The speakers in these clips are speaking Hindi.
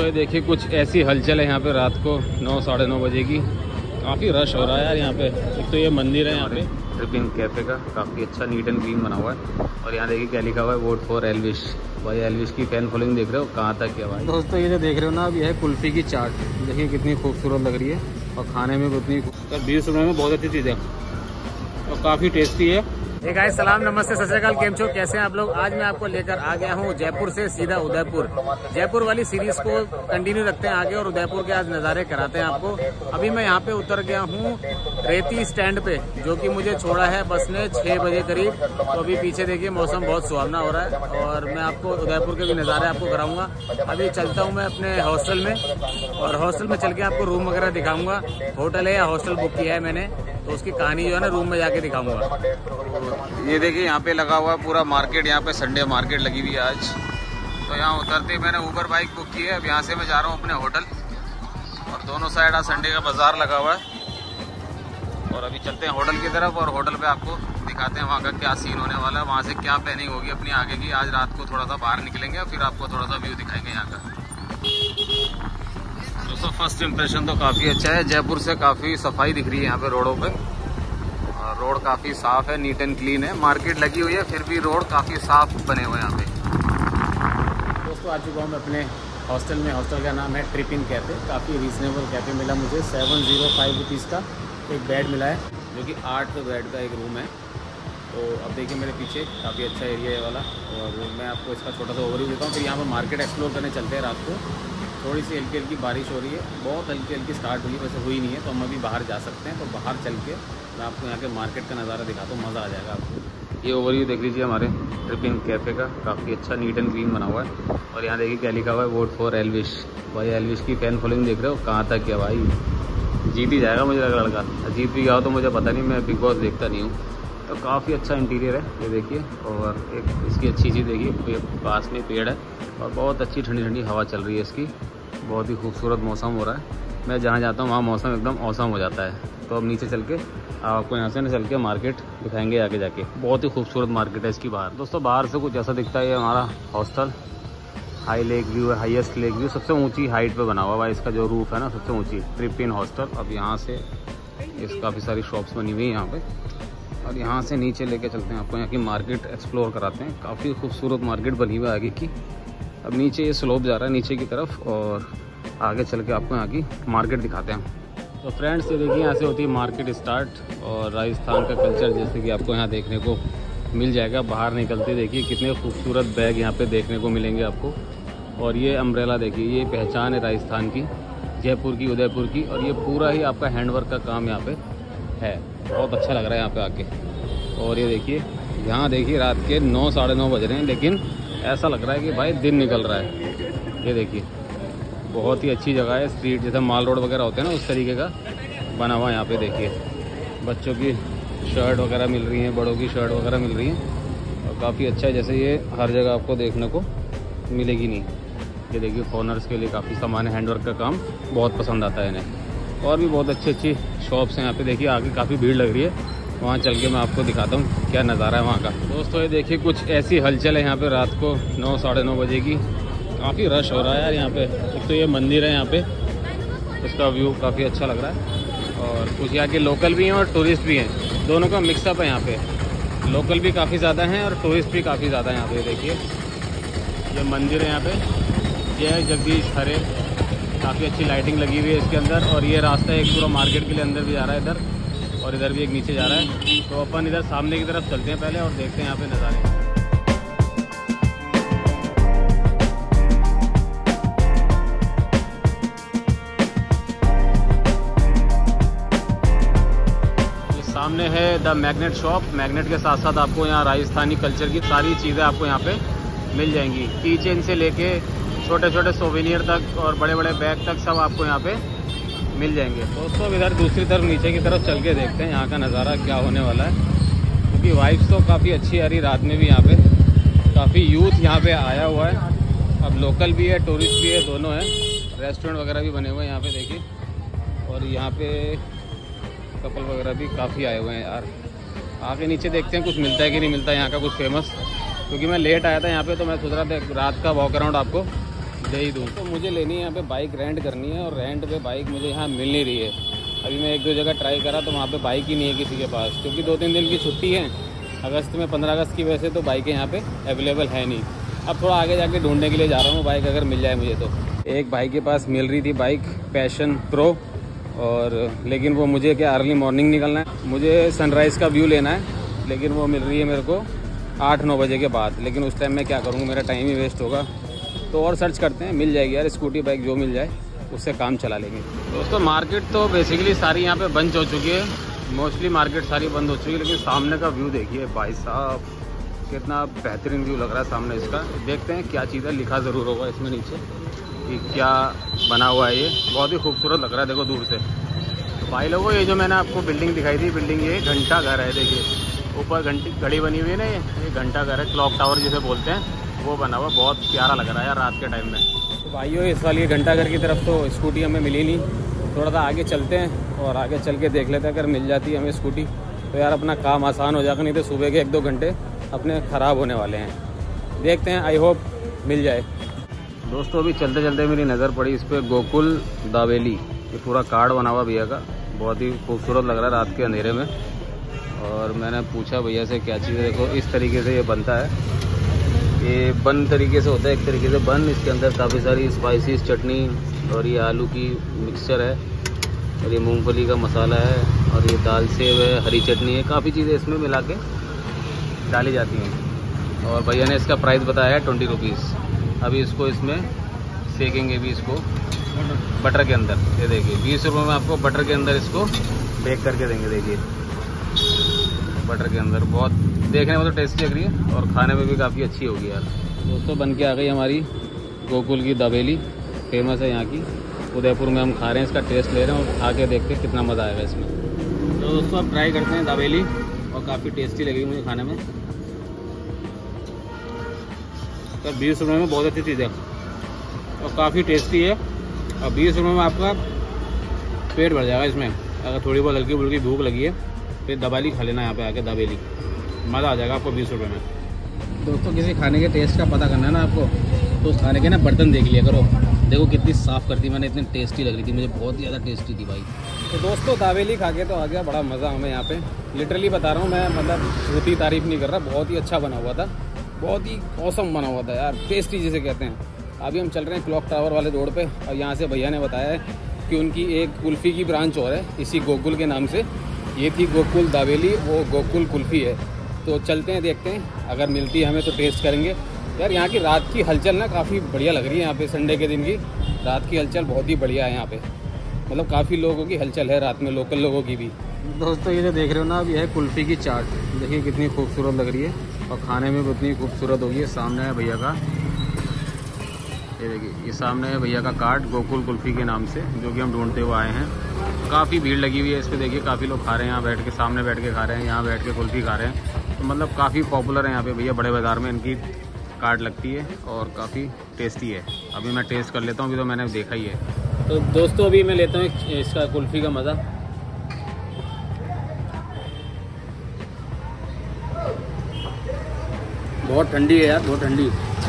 ये देखिए कुछ ऐसी हलचल है यहाँ पे रात को 9 साढ़े 9 बजे की। काफ़ी रश हो रहा है यार यहाँ पे। एक तो ये मंदिर है यहाँ पे ट्रिपिंग कैफ़े का, काफ़ी अच्छा नीट एंड क्लीन बना हुआ है। और यहाँ देखिए क्या लिखा हुआ है, वोट फॉर एल्विश। भाई एल्विश की फैन फॉलोइंग देख रहे हो कहाँ तक है भाई। दोस्तों ये जो देख रहे हो ना, अब ये है कुल्फ़ी की चाट। देखिए कितनी खूबसूरत लग रही है और खाने में भी उतनी 20 रुपये में बहुत अच्छी चीज़ है और काफ़ी टेस्टी है। एक गाइस सलाम नमस्ते सत श्री अकाल, केम छो, कैसे हैं आप लोग। आज मैं आपको लेकर आ गया हूँ जयपुर से सीधा उदयपुर। जयपुर वाली सीरीज को कंटिन्यू रखते हैं आगे और उदयपुर के आज नज़ारे कराते हैं आपको। अभी मैं यहाँ पे उतर गया हूँ रेती स्टैंड पे, जो कि मुझे छोड़ा है बस ने 6 बजे करीब। तो अभी पीछे देखिए मौसम बहुत सुहावना हो रहा है और मैं आपको उदयपुर के भी नज़ारे आपको कराऊंगा। अभी चलता हूँ मैं अपने हॉस्टल में और हॉस्टल में चल के आपको रूम वगैरह दिखाऊंगा। होटल है या हॉस्टल बुक किया है मैंने, तो उसकी कहानी जो है ना रूम में जाके दिखाऊंगा। ये देखिए यहाँ पे लगा हुआ पूरा मार्केट, यहाँ पे संडे मार्केट लगी हुई है आज। तो यहाँ उतरते मैंने ऊबर बाइक बुक की है। अब यहाँ से मैं जा रहा हूँ अपने होटल और दोनों साइड आज संडे का बाजार लगा हुआ है। और अभी चलते हैं होटल की तरफ और होटल पे आपको दिखाते हैं वहाँ का क्या सीन होने वाला है, वहाँ से क्या प्लानिंग होगी अपनी आगे की। आज रात को थोड़ा सा बाहर निकलेंगे और फिर आपको थोड़ा सा व्यू दिखाएंगे यहाँ का। दोस्तों फर्स्ट इम्प्रेशन तो काफ़ी अच्छा है। जयपुर से काफ़ी सफाई दिख रही है यहाँ पे रोडों पे। रोड काफ़ी साफ़ है, नीट एंड क्लीन है। मार्केट लगी हुई है फिर भी रोड काफ़ी साफ़ बने हुए हैं यहाँ पे। दोस्तों आ चुका हूँ मैं अपने हॉस्टल में। हॉस्टल का नाम है ट्रिपिंग कैफ़े। काफ़ी रीजनेबल कैफ़े मिला मुझे। 705 रुपीज़ का एक बेड मिला है, जो कि 8 बेड का एक रूम है। तो अब देखिए मेरे पीछे काफ़ी अच्छा एरिया है वाला और मैं आपको इसका छोटा सा ओवरव्यू देता हूँ। फिर यहाँ पर मार्केट एक्सप्लोर करने चलते हैं रात को। थोड़ी सी हल्की हल्की बारिश हो रही है, बहुत हल्की हल्की स्टार्ट हुई है, वैसे हुई नहीं है। तो हम अभी बाहर जा सकते हैं। तो बाहर चल के मैं आपको यहाँ के मार्केट का नज़ारा दिखाता हूँ, मज़ा आ जाएगा आपको। ये ओवरव्यू देख लीजिए हमारे ट्रिपिंग कैफ़े का, काफ़ी अच्छा नीट एंड क्लीन बना हुआ है। और यहाँ देखिए क्या लिखा हुआ है, वोट फॉर एल्विश। भाई एल्विश की फैन फॉलोइंग देख रहे हो कहाँ तक है भाई। जीत ही जाएगा मुझे लगा लड़का। जीत भी गया हो तो मुझे पता नहीं, मैं बिग बॉस देखता नहीं हूँ। तो काफ़ी अच्छा इंटीरियर है ये देखिए। और एक इसकी अच्छी चीज़ देखिए, पास में पेड़ है और बहुत अच्छी ठंडी ठंडी हवा चल रही है इसकी। बहुत ही खूबसूरत मौसम हो रहा है। मैं जहाँ जाता हूँ वहाँ मौसम एकदम औसम हो जाता है। तो अब नीचे चल के आपको यहाँ से न चल के मार्केट दिखाएंगे आगे जाके। बहुत ही खूबसूरत मार्केट है इसकी बाहर। दोस्तों बाहर से कुछ ऐसा दिखता है। ये हमारा हॉस्टल हाई लेक व्यू है, हाईएस्ट लेक व्यू, सबसे ऊंची हाइट पे बना हुआ है। इसका जो रूफ है ना सबसे ऊंची, ट्रिपिन हॉस्टल। अब यहाँ से इस काफ़ी सारी शॉप्स बनी हुई है यहाँ पे और यहाँ से नीचे लेके चलते हैं आपको। यहाँ की मार्केट एक्सप्लोर कराते हैं। काफ़ी खूबसूरत मार्केट बनी हुई है आगे की। अब नीचे ये स्लोप जा रहा है नीचे की तरफ और आगे चल के आपको यहाँ की मार्केट दिखाते हैं। तो फ्रेंड्स ये देखिए यहाँ से होती है मार्केट स्टार्ट और राजस्थान का कल्चर जैसे कि आपको यहाँ देखने को मिल जाएगा। बाहर निकलते देखिए कितने खूबसूरत बैग यहाँ पे देखने को मिलेंगे आपको। और ये अम्ब्रेला देखिए, ये पहचान है राजस्थान की, जयपुर की, उदयपुर की। और ये पूरा ही आपका हैंडवर्क का काम यहाँ पे है। बहुत अच्छा लग रहा है यहाँ पे आके। और ये देखिए यहाँ देखिए रात के 9 साढ़े 9 बज रहे हैं, लेकिन ऐसा लग रहा है कि भाई दिन निकल रहा है। ये देखिए बहुत ही अच्छी जगह है। स्ट्रीट जैसे माल रोड वगैरह होते हैं ना उस तरीके का बना हुआ है यहाँ पे। देखिए बच्चों की शर्ट वगैरह मिल रही हैं, बड़ों की शर्ट वगैरह मिल रही हैं और काफ़ी अच्छा है। जैसे ये हर जगह आपको देखने को मिलेगी नहीं। ये देखिए फॉरनर्स के लिए काफ़ी सामान है। हैंडवर्क का काम बहुत पसंद आता है इन्हें। और भी बहुत अच्छी अच्छी शॉप्स हैं यहाँ पे। देखिए आगे काफ़ी भीड़ लग रही है, वहाँ चल के मैं आपको दिखाता हूँ क्या नज़ारा है वहाँ का। दोस्तों ये देखिए कुछ ऐसी हलचल है यहाँ पे रात को 9 साढ़े 9 बजे की। काफ़ी रश हो रहा है यार यहाँ पे। एक तो ये मंदिर है यहाँ पे, इसका व्यू काफ़ी अच्छा लग रहा है। और कुछ यहाँ के लोकल भी हैं और टूरिस्ट भी हैं, दोनों का मिक्सअप है यहाँ पे। लोकल भी काफ़ी ज़्यादा हैं और टूरिस्ट भी काफ़ी ज़्यादा हैं यहाँ पे। देखिए ये मंदिर है यहाँ पे, जय जगदीश हरे। काफ़ी अच्छी लाइटिंग लगी हुई है इसके अंदर। और ये रास्ता एक पूरा मार्केट के लिए अंदर भी जा रहा है इधर, और इधर भी एक नीचे जा रहा है। तो अपन इधर सामने की तरफ चलते हैं पहले और देखते हैं यहाँ पे नज़ारे। सामने है द मैग्नेट शॉप। मैग्नेट के साथ साथ आपको यहाँ राजस्थानी कल्चर की सारी चीज़ें आपको यहाँ पे मिल जाएंगी। की चेन से लेके छोटे छोटे सोवेनियर तक और बड़े बड़े बैग तक सब आपको यहाँ पे मिल जाएंगे। दोस्तों इधर दूसरी तरफ नीचे की तरफ चल के देखते हैं यहाँ का नज़ारा क्या होने वाला है, क्योंकि वाइब्स तो काफ़ी अच्छी आ रही रात में भी। यहाँ पे काफ़ी यूथ यहाँ पे आया हुआ है। अब लोकल भी है, टूरिस्ट भी है, दोनों है। रेस्टोरेंट वगैरह भी बने हुए हैं यहाँ पे देखिए। और यहाँ पे कपल वगैरह भी काफ़ी आए हुए हैं यार। आगे नीचे देखते हैं कुछ मिलता है कि नहीं मिलता है यहाँ का कुछ फेमस, क्योंकि मैं लेट आया था यहाँ पे। तो मैं सोच रहा था रात का वॉक अराउंड आपको दे ही दूँ। तो मुझे लेनी है यहाँ पे बाइक, रेंट करनी है, और रेंट पे बाइक मुझे यहाँ मिल नहीं रही है। अभी मैं 1-2 जगह ट्राई करा तो वहाँ पे बाइक ही नहीं है किसी के पास, क्योंकि 2-3 दिन की छुट्टी है अगस्त में, 15 अगस्त की वजह से तो बाइकें यहाँ पे अवेलेबल है नहीं। अब थोड़ा आगे जाके ढूंढने के लिए जा रहा हूँ बाइक, अगर मिल जाए मुझे तो। एक भाई के पास मिल रही थी बाइक पैशन प्रो, और लेकिन वो मुझे क्या अर्ली मॉर्निंग निकलना है, मुझे सनराइज़ का व्यू लेना है, लेकिन वो मिल रही है मेरे को 8-9 बजे के बाद। लेकिन उस टाइम मैं क्या करूँगा, मेरा टाइम ही वेस्ट होगा। तो और सर्च करते हैं, मिल जाएगी यार स्कूटी बाइक, जो मिल जाए उससे काम चला लेंगे। दोस्तों मार्केट तो बेसिकली सारी यहाँ पे बंद हो चुकी है, मोस्टली मार्केट सारी बंद हो चुकी है, लेकिन सामने का व्यू देखिए भाई साहब, कितना बेहतरीन व्यू लग रहा है सामने इसका। देखते हैं क्या चीज़ है, लिखा ज़रूर होगा इसमें नीचे कि क्या बना हुआ है। ये बहुत ही खूबसूरत लग रहा है, देखो दूर से। तो भाई लोगों, ये जो मैंने आपको बिल्डिंग दिखाई थी, बिल्डिंग ये घंटा घर है। देखिए ऊपर घड़ी बनी हुई है ना, ये घंटा घर है, क्लॉक टावर जिसे बोलते हैं, वो बना हुआ। बहुत प्यारा लग रहा है यार रात के टाइम में। तो भाइयों, इस वाली घंटा घर की तरफ तो स्कूटी हमें मिली नहीं, थोड़ा सा आगे चलते हैं और आगे चल के देख लेते हैं, अगर मिल जाती है हमें स्कूटी तो यार अपना काम आसान हो जाएगा, नहीं तो सुबह के 1-2 घंटे अपने ख़राब होने वाले हैं। देखते हैं, आई होप मिल जाए। दोस्तों अभी चलते चलते मेरी नज़र पड़ी इस पर गोकुल दावेली, ये पूरा कार्ड बना हुआ भैया का, बहुत ही खूबसूरत लग रहा है रात के अंधेरे में। और मैंने पूछा भैया से क्या चीज़ है, देखो इस तरीके से ये बनता है, ये बन तरीके से होता है, एक तरीके से बन। इसके अंदर काफ़ी सारी स्पाइसीज चटनी, और ये आलू की मिक्सचर है, और ये मूंगफली का मसाला है, और ये दाल सेव है, हरी चटनी है, काफ़ी चीज़ें इसमें मिला के डाली जाती हैं। और भैया ने इसका प्राइस बताया है 20 रुपीज़। अभी इसको इसमें सेकेंगे भी, इसको बटर के अंदर। ये देखिए 20 रुपये में आपको बटर के अंदर इसको बेक करके देंगे। देखिए बटर के अंदर, बहुत देखने में तो टेस्टी लग रही है और खाने में भी काफ़ी अच्छी होगी यार। दोस्तों बन के आ गई हमारी गोकुल की दावेली, फेमस है यहाँ की, उदयपुर में हम खा रहे हैं, इसका टेस्ट ले रहे हैं और खा के देखते हैं कितना मज़ा आएगा इसमें। तो दोस्तों अब ट्राई करते हैं दावेली, और काफ़ी टेस्टी लगी मुझे खाने में। तो 20 रुपये में बहुत अच्छी चीज़ है और काफ़ी टेस्टी है, और 20 रुपये में आपका पेट भर जाएगा इसमें। अगर थोड़ी बहुत हल्की फुल्की भूख लगी है फिर दावेली खा लेना, यहाँ पे आके दावेली, मज़ा आ जाएगा आपको 20 रुपये में। दोस्तों किसी खाने के टेस्ट का पता करना है ना आपको, तो उस खाने के ना बर्तन देख लिया करो। देखो कितनी साफ़ करती मैंने, इतनी टेस्टी लग रही थी मुझे, बहुत ज़्यादा टेस्टी थी भाई। तो दोस्तों दावेली खा के तो आ गया बड़ा मज़ा हमें यहाँ पे, लिटरली बता रहा हूँ मैं, मतलब झूठी तारीफ़ नहीं कर रहा, बहुत ही अच्छा बना हुआ था, बहुत ही औसम बना हुआ था यार, टेस्टी जिसे कहते हैं। अभी हम चल रहे हैं क्लॉक टावर वाले रोड पे, और यहाँ से भैया ने बताया है कि उनकी एक कुल्फ़ी की ब्रांच और है इसी गोकुल के नाम से। ये थी गोकुल दावेली, वो गोकुल कुल्फ़ी है। तो चलते हैं, देखते हैं, अगर मिलती है हमें तो टेस्ट करेंगे। यार यहाँ की रात की हलचल ना काफ़ी बढ़िया लग रही है, यहाँ पे संडे के दिन की रात की हलचल बहुत ही बढ़िया है यहाँ पे, मतलब काफ़ी लोगों की हलचल है रात में, लोकल लोगों की भी। दोस्तों ये जो देख रहे हो ना, अब यह है कुल्फ़ी की चाट, देखिए कितनी खूबसूरत लग रही है और खाने में भी उतनी खूबसूरत होगी। ये सामने है भैया का, ये देखिए ये सामने है भैया का कार्ड गोकुल कुल्फ़ी के नाम से, जो कि हम ढूंढते हुए आए हैं। काफ़ी भीड़ लगी हुई है इस पर, देखिए काफ़ी लोग खा रहे हैं यहाँ बैठ के, सामने बैठ के खा रहे हैं, यहाँ बैठ के कुल्फ़ी खा रहे हैं। तो मतलब काफ़ी पॉपुलर है यहाँ पे भैया, बड़े बाज़ार में इनकी कार्ड लगती है और काफ़ी टेस्टी है। अभी मैं टेस्ट कर लेता हूँ, अभी तो मैंने देखा ही है। तो दोस्तों अभी मैं लेता हूँ इसका कुल्फ़ी का मज़ा। बहुत ठंडी है यार, बहुत ठंडी,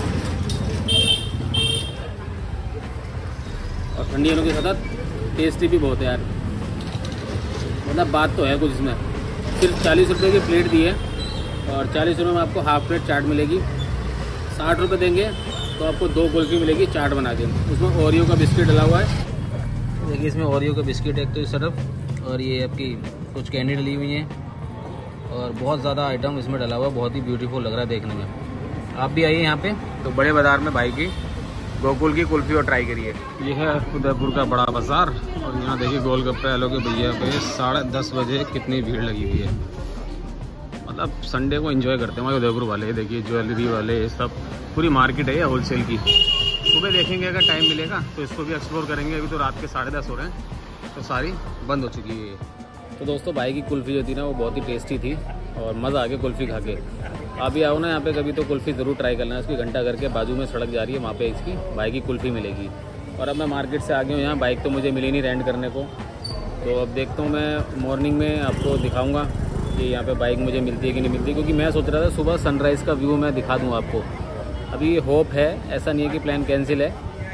और ठंडी होने के साथ टेस्टी भी बहुत है यार, मतलब बात तो है कुछ इसमें। सिर्फ 40 रुपये की प्लेट दी है, और 40 रुपये में आपको हाफ प्लेट चाट मिलेगी। 60 रुपये देंगे तो आपको 2 कुल्फ़ी मिलेगी चाट बना के। उसमें ओरियो का बिस्किट डला हुआ है, देखिए इसमें ओरियो का बिस्किट एक तो इस तरफ, और ये आपकी कुछ कैंडी डली हुई है, और बहुत ज़्यादा आइटम इसमें डला हुआ है, बहुत ही ब्यूटीफुल लग रहा है देखने में। आप भी आइए यहाँ पे, तो बड़े बाज़ार में भाई की गोकुल की कुल्फ़ी और ट्राई करिए। ये है उदयपुर का बड़ा बाज़ार, और यहाँ देखिए गोलगप्पे आलू के भैया पे 10:30 बजे कितनी भीड़ लगी हुई है, मतलब संडे को एंजॉय करते हैं हमारे उदयपुर वाले। देखिए ज्वेलरी वाले, सब पूरी मार्केट है ये होलसेल की। सुबह देखेंगे अगर टाइम मिलेगा तो इसको भी एक्सप्लोर करेंगे। अभी तो रात के 10:30 हो रहे हैं, तो सारी बंद हो चुकी है। तो दोस्तों भाई की कुल्फ़ी जो थी ना, वो बहुत ही टेस्टी थी और मज़ा आ गया कुल्फ़ी खा के। आप भी आओ ना यहाँ पे कभी, तो कुल्फ़ी ज़रूर ट्राई करना है। इसकी घंटा घर के बाजू में सड़क जा रही है, वहाँ पे इसकी भाई की कुल्फ़ी मिलेगी। और अब मैं मार्केट से आ गया हूँ यहाँ, बाइक तो मुझे मिली नहीं रेंट करने को, तो अब देखता हूँ मैं मॉर्निंग में आपको दिखाऊँगा कि यहाँ पे बाइक मुझे मिलती है कि नहीं मिलती, क्योंकि मैं सोच रहा था सुबह सनराइज़ का व्यू मैं दिखा दूँ आपको। अभी होप है, ऐसा नहीं है कि प्लान कैंसिल है,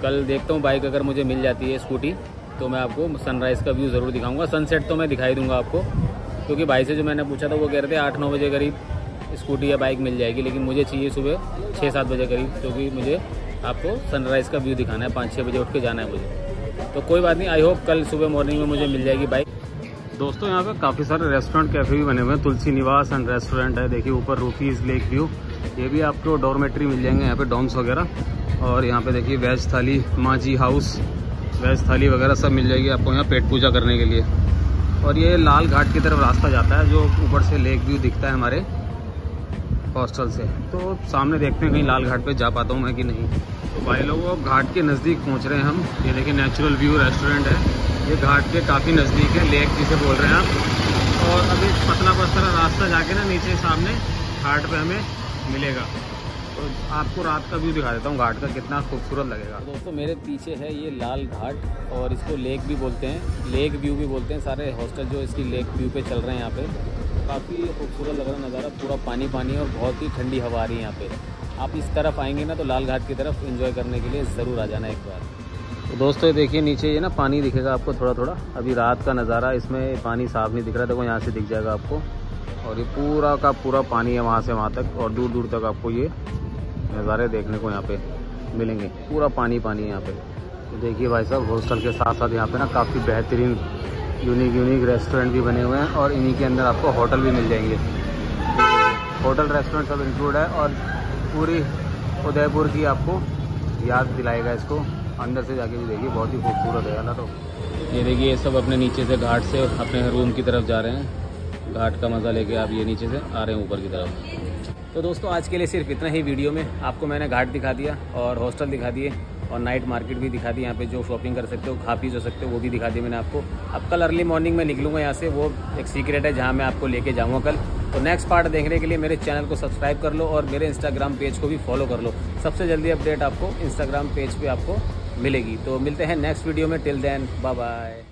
कल देखता हूँ बाइक अगर मुझे मिल जाती है स्कूटी तो मैं आपको सनराइज़ का व्यू ज़रूर दिखाऊंगा। सनसेट तो मैं दिखाई दूंगा आपको, क्योंकि भाई से जो मैंने पूछा था वो कह रहे थे 8-9 बजे करीब स्कूटी या बाइक मिल जाएगी, लेकिन मुझे चाहिए सुबह 6-7 बजे करीब, क्योंकि मुझे आपको सनराइज़ का व्यू दिखाना है। 5-6 बजे उठ के जाना है मुझे। तो कोई बात नहीं, आई होप कल सुबह मॉर्निंग में मुझे मिल जाएगी बाइक। दोस्तों यहाँ पे काफ़ी सारे रेस्टोरेंट कैफ़े भी बने हुए हैं। तुलसी निवास एंड रेस्टोरेंट है, देखिए ऊपर रूफीज लेक व्यू। ये भी आपको डॉर्मेट्री मिल जाएंगे यहाँ पे, डॉम्स वगैरह। और यहाँ पे देखिए वेज थाली, माजी हाउस वेज थाली वगैरह सब मिल जाएगी आपको यहाँ पेट पूजा करने के लिए। और ये लाल घाट की तरफ रास्ता जाता है, जो ऊपर से लेक व्यू दिखता है हमारे हॉस्टल से। तो सामने देखते हैं कहीं लाल घाट पे जा पाता हूँ मैं कि नहीं। तो भाई लोगों घाट के नज़दीक पहुँच रहे हैं हम। ये देखिए नेचुरल व्यू रेस्टोरेंट है, ये घाट के काफ़ी नज़दीक है, लेक जिसे बोल रहे हैं आप। और अभी पतला पतला रास्ता जाके ना नीचे सामने घाट पे हमें मिलेगा। तो आपको रात का व्यू दिखा देता हूँ घाट का, कितना खूबसूरत लगेगा। तो दोस्तों मेरे पीछे है ये लाल घाट, और इसको लेक भी बोलते हैं, लेक व्यू भी बोलते हैं। सारे हॉस्टल जो इसकी लेक व्यू पे चल रहे हैं यहाँ पे। काफ़ी खूबसूरत लग रहा है नज़ारा, पूरा पानी पानी और बहुत ही ठंडी हवा आ रही है यहाँ पे। आप इस तरफ आएंगे ना तो लाल घाट की तरफ एंजॉय करने के लिए ज़रूर आ जाना एक बार। तो दोस्तों देखिए नीचे ये ना पानी दिखेगा आपको थोड़ा थोड़ा। अभी रात का नज़ारा, इसमें पानी साफ नहीं दिख रहा, देखो यहाँ से दिख जाएगा आपको। और ये पूरा का पूरा पानी है वहाँ से वहाँ तक, और दूर दूर तक आपको ये नज़ारे देखने को यहाँ पे मिलेंगे। पूरा पानी पानी है यहाँ पे। तो देखिए भाई साहब हॉस्टल के साथ साथ यहाँ पे ना काफ़ी बेहतरीन यूनिक रेस्टोरेंट भी बने हुए हैं, और इन्हीं के अंदर आपको होटल भी मिल जाएंगे। होटल रेस्टोरेंट सब इंक्लूड है, और पूरी उदयपुर की आपको याद दिलाएगा इसको। अंदर से जाके भी देखिए बहुत ही खूबसूरत है ना। तो ये देखिए ये सब अपने नीचे से घाट से अपने रूम की तरफ जा रहे हैं। घाट का मज़ा लेके आप ये नीचे से आ रहे हैं ऊपर की तरफ। तो दोस्तों आज के लिए सिर्फ इतना ही वीडियो में। आपको मैंने घाट दिखा दिया और हॉस्टल दिखा दिए और नाइट मार्केट भी दिखा दी। यहाँ पे जो शॉपिंग कर सकते हो, खा पी जो सकते हो, वो भी दिखा दी मैंने आपको। अब कल अर्ली मॉर्निंग में निकलूँगा यहाँ से, वो एक सीक्रेट है जहाँ मैं आपको लेके जाऊँगा कल। तो नेक्स्ट पार्ट देखने के लिए मेरे चैनल को सब्सक्राइब कर लो और मेरे इंस्टाग्राम पेज को भी फॉलो कर लो। सबसे जल्दी अपडेट आपको इंस्टाग्राम पेज पे आपको मिलेगी। तो मिलते हैं नेक्स्ट वीडियो में। Till then bye bye.